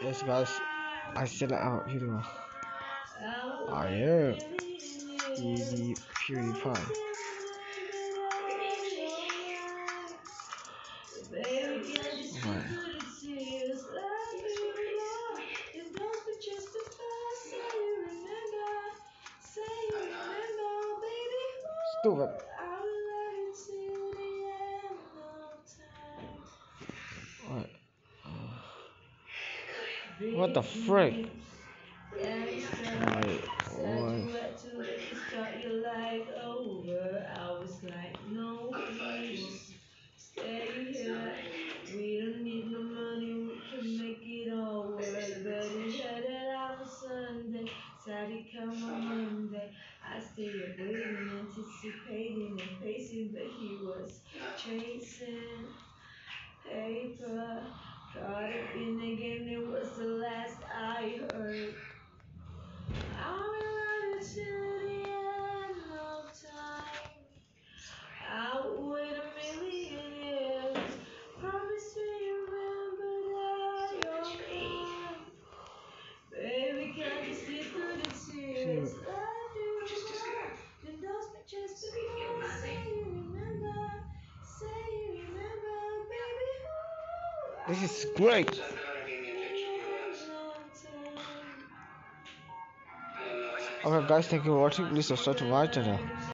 Yes, guys, I said out here. I am the PewDiePie. Right. Stupid. Right. What the frick? Right. To start your life over. I was like, no, please stay here. We don't need no money, we can make it all work. But he headed out for Sunday, said he'd come on Monday. I stay up waiting, anticipating and pacing, but he was chasing paper. Caught up in the game, it was the last I heard. I'll be running to the end of time. I would wait a million years. Promise me you remember that you're mine. Baby, can't you see through the tears? Love you more than those pictures before. Say you remember. Say you remember, baby. Ooh, this is great. Okay, guys, thank you for watching. Please subscribe to my channel.